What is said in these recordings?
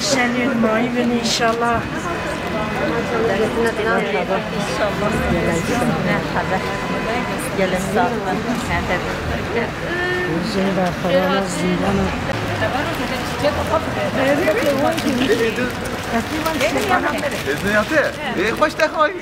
Şenliğin mahimin inşallah. Gelin sağlıkla. Yüzünü ver falan zindana. İzni yaptı. Hoş da koy.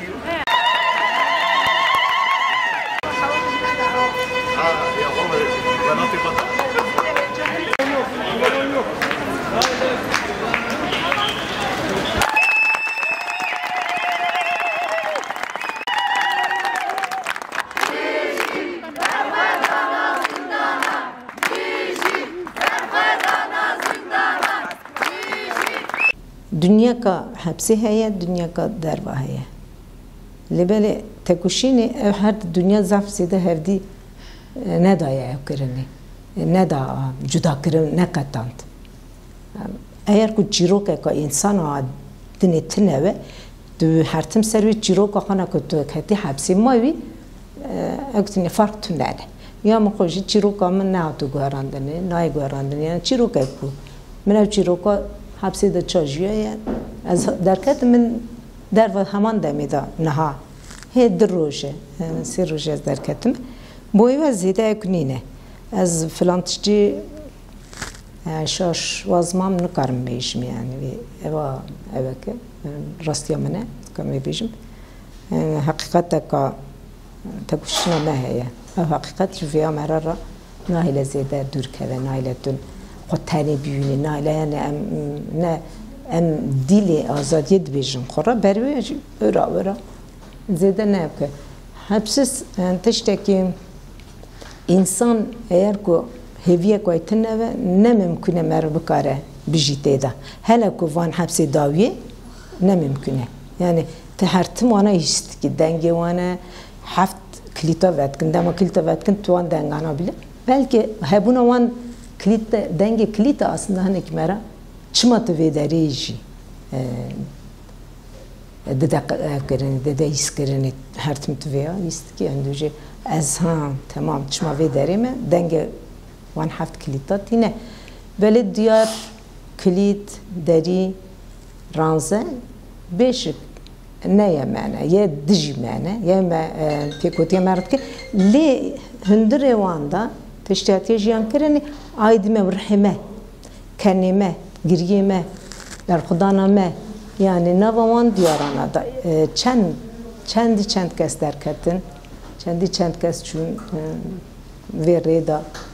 دنیا کا حبسی هیا دنیا کا دروا هیا لبله تکوشینی هر دنیا زف زیده هردی ندایه کرنی ندا جدا کرن نکتاند اگر کو جیروک کا انسان دنی تنوه دو هر تم سروی جیروک خانه کو تو کتی حبسی ماوی اگتنی فرق تنده یا مخوجی جیروک من نه تو گاراندنی نه گاراندنی جیروک کو من جیروک حبسی ده چاجیه از درکت من در و همان دمیدا نها هی در روزه سی روزه از درکتم بوی و زیده کنینه از فلانتشی شاش وازمام نکارم بیشم یعنی اوا که راستیا منه کمی بیشم حقیقت که تکوشنا نهیه حقیقت جویا مرارا نایل زیده دور که نایلتون قطعی بیونی نایله یعنی ام دیلی آزادی دبیجم خورا بروی ورا زیده نه که حبسس تشته که انسان اگر که هویه که تنوه نممکنه مرا بکاره بجیته ده هلا که وان حبس داویه نممکنه یعنی تهرتم وانا است که دنگه وانا هفت کلیتا وقت کن دما کلیتا وقت کن توان دنگانا بیله بلکه هبونا وان کلیت دنگ کلیت aslında hani ki mera çımatı ve dereci de iskerini her tüm tüveya ist ki önce az ha tamam çıma ve derime denge one half kilitat yine böyle diğer kilit deri ranze beş ne yemene ya dijmene ya pekoti mert ki li hündür evanda تشتیاتی جیان کردنی عیدمه و رحمه کنیمه گریمه در خدا نامه یعنی نوان دیارانه دا چند کس درکتن چند کس چون ویرده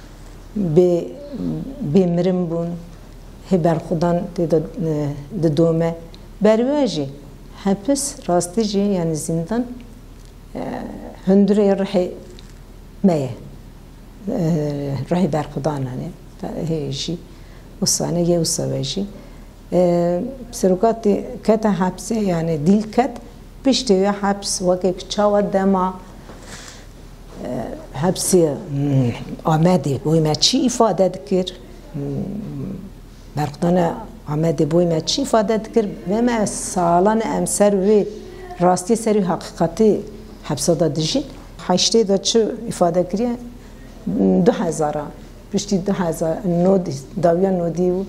به مرم بون هبر خدان دومه برویجی حبس راستی جی یعنی زندان هندره رحی میه راهی برخدانه هیچی وصانه یه وصویجی سرقتی کت حبسه یعنی دیل کت بیشتر حبس وقتی چهار دما حبسی آمده بوی ما چی ifade دکر برخدانه آمده بوی ما چی ifade دکر و ما سالان امسر و راستی سری حقیقتی حبس دادجین هشته دا چه ifade کریه 2000 پشتی 2000 نود داویا نودی و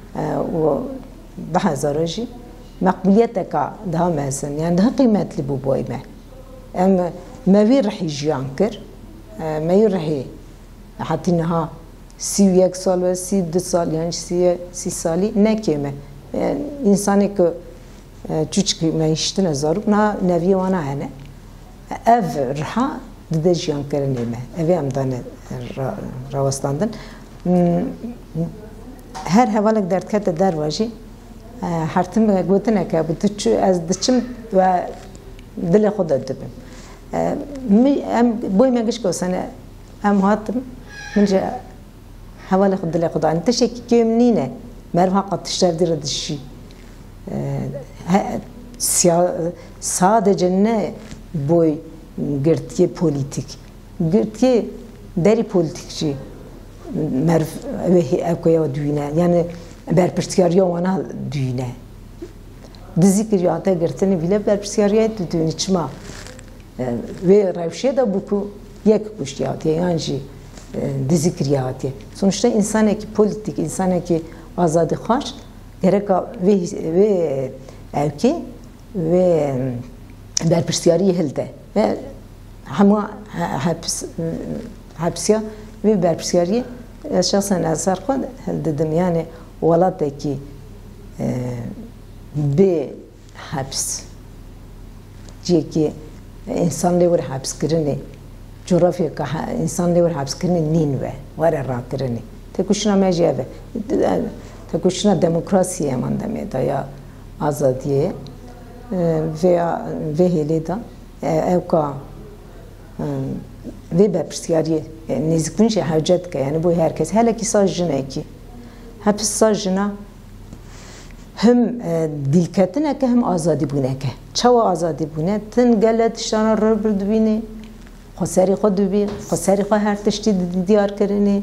2000 جی مقبولیت که ده مثلا یعنی ده قیمت لی بوی ما ام ما رح يجيان كر ما يرحي حتى نها 31 سال و 32 سال يعني 30 سالي نكيمه انساني که چوچکی میشتن زارو نه نوی وانا هنه اف رها دده جیان کرنه ما اوی هم دانه راوستاندن هر حوالک درد کرده در واجی هر تیم گوتنه که بود چو از دچم و دل خود دبم ام بوی مگش کوسانه ام هاتم منجا حوالي خد دل خد انت شيء كيمنينه مرها قد تشتري ردشي sadece ne boy gertiye politik gertiye deri politikçi merv ve ekoya düğüne yani berperskariya ona düğüne dizikriyata gerteni bile berperskariya düğüne çıma ve revşe de bu yek kuştiyat yani dizikriyatı sonuçta insan ki politik insan ki azadi xaş gereka ve evki ve berpirsiyari hilde ve hema hapsiya ve berpirsiyari şahsen eser xwe hildidim yani welatekî bê heps ciyekî insan lê were hepskirinê coğrafyeka insan lê were hepskirinê nîn ve were rakirinê têkoşîna me jî ev e têkoşîna demokrasiyê eman demê da ya azadiyê veya vê hêlê da ew ka vê berpirsiyariyê nêzîkbûn jî hewce dike yani bû herkes helekî sa jinekî heps sa jina hem dilketineke hem azadîbûneke çawa azadîbûne tin gelek tiştana rûbir dibînê xweserê xwe dibî xweserê xwe her tiştî diyarkirinê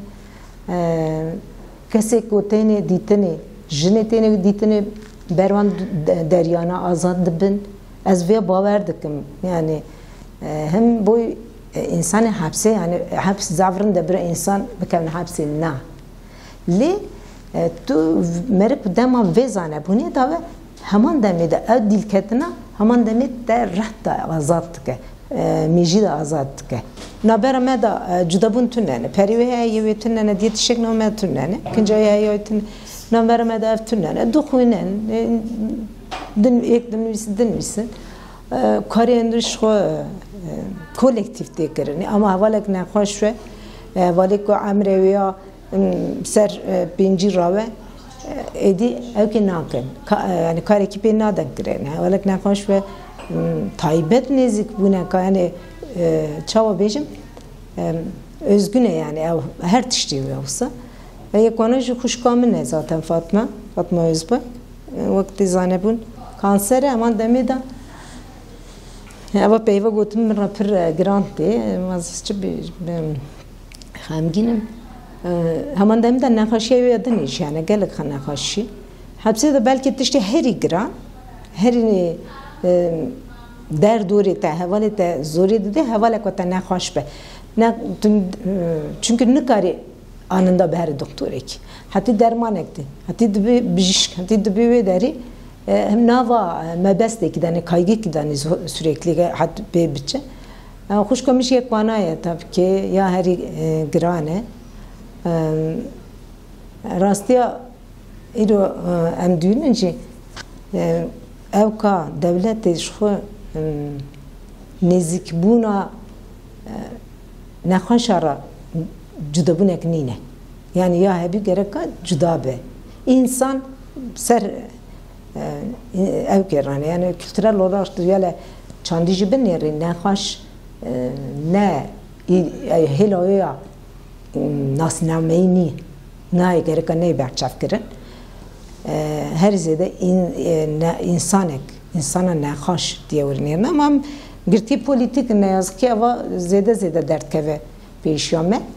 kesek ku têne dîtinê jinê têne dîtinê berwan deryana azad dibin ez vê bawer dikim yani hem boy insanê hepsê yani heps zavrin de bir insan bikevin hepsê na lê tu merip dema vê zanebûnê da ve heman demê de ew dîlketina heman demê te reh da azad dike mêjî de azad dike nabera me da cudabûn tunene perî wê heye wê tunene diye tişek nav me tunene kincayê heye tune nabera me da ev tunene dixwînin yek dinivîsin karê endiriş xwe kolektif tê kirinê ama hevalek nexweş ve hevalek ku emrê wê ya ser pêncî rawe êdî evkê nakin yani karekî pê nadin kirin hevalek nexweş ve taybet nêzîkbûneka yani çawa bêjim özgün e yani ew her tiştî wê wisa yek wana jî xwişka min e zaten Fatma Özbek wektî zanebûn kanser e heman demê de ew peyva gotin min re pir giran tê ez çi bêjim xemgînim heman demê de nexweşiya wê dinîş yani gelek xwe nexweşî hepsê de belkî tiştî herî giran herî derdorê te hevalê te zorê dide hevalek we te nexweş be çünkü nikarî anında berê doktorekî hetî dermanek de hetî dibe bijîşk hetî dibe wê derî hem nava mebestekî danî kaygîkî danî sürekli hat bê biçe xwişka min jî yek wana ye tabii ki ya herî giran e rastiya îro em duyînin jî ew ka devletê ji xwe nêzîkbûna nexweşa re cudabûnek nîne yani ya hebî gereka cuda be însan ser ew kêrane yani kültürel olarak duyale çandî jî binêrî nexweş ne hêla ya nasnameyî nî nayê gereka neyê berçavkirin her zêde insanek insana nexweş diye wernêrin ama girtî polîtîk ne yazikî eva zêde derdkeve pêşiya me